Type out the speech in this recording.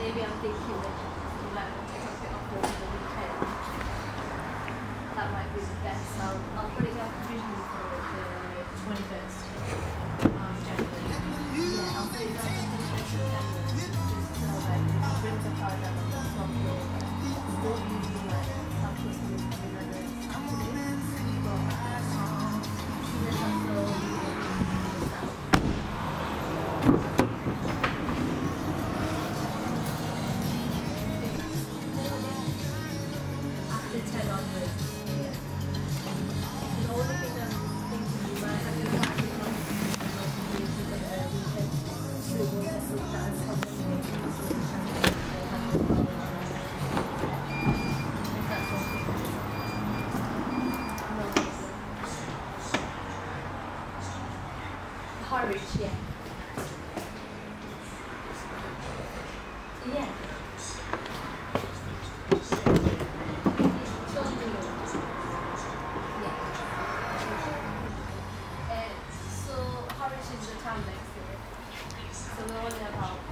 maybe I'm thinking that you might want to drop it off over the weekend. That might be the best. So I'll put it down provisionally for the 21st of January. Yeah, I'll put it down for the 21st of January. Just so like if you bring the car down from your more easy like some people coming on the Saturday. But she just has to after 10 onwards. Yeah. The only thing I'm thinking you might have to do is to the weekend to look at and come to me. If that's okay. Harwich, yeah. Yeah. So Harwich is the town next to it. So we're only about